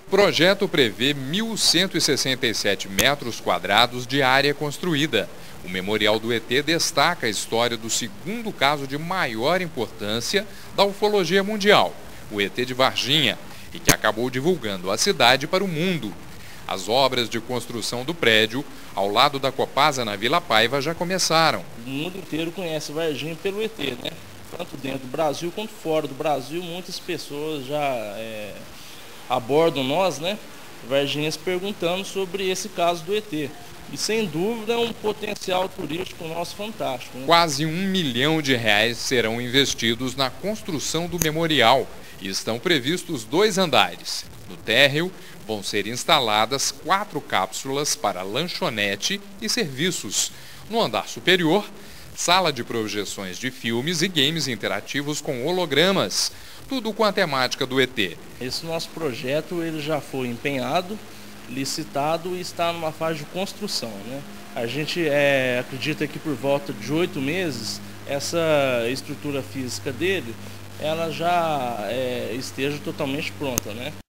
O projeto prevê 1.167 metros quadrados de área construída. O Memorial do ET destaca a história do segundo caso de maior importância da ufologia mundial, o ET de Varginha, e que acabou divulgando a cidade para o mundo. As obras de construção do prédio, ao lado da Copasa na Vila Paiva, já começaram. O mundo inteiro conhece Varginha pelo ET, né? Tanto dentro do Brasil quanto fora do Brasil, muitas pessoas já abordam nós, né? Varginha, se perguntando sobre esse caso do ET. E sem dúvida é um potencial turístico nosso fantástico, né? Quase R$ 1 milhão serão investidos na construção do memorial e estão previstos 2 andares. No térreo vão ser instaladas 4 cápsulas para lanchonete e serviços. No andar superior, sala de projeções de filmes e games interativos com hologramas, tudo com a temática do ET. Esse nosso projeto ele já foi empenhado, licitado e está numa fase de construção, né? A gente acredita que por volta de 8 meses, essa estrutura física dele ela já esteja totalmente pronta, né?